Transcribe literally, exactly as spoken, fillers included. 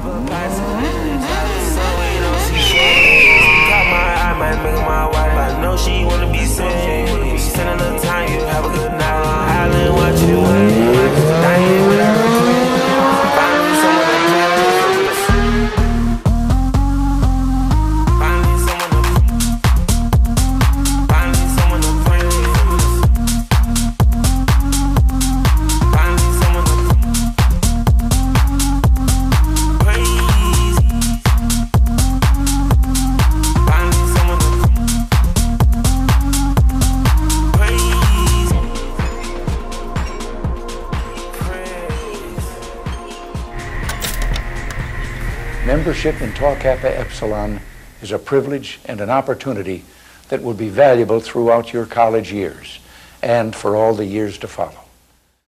She wanna be saved. Spend a little time, you have a good night. Island, watch you wait. Dying without regret. Finally, someone to play. Finally, someone to. Finally, someone to pray. Finally, someone to praise. Finally, someone to. Membership in Tau Kappa Epsilon is a privilege and an opportunity that will be valuable throughout your college years and for all the years to follow.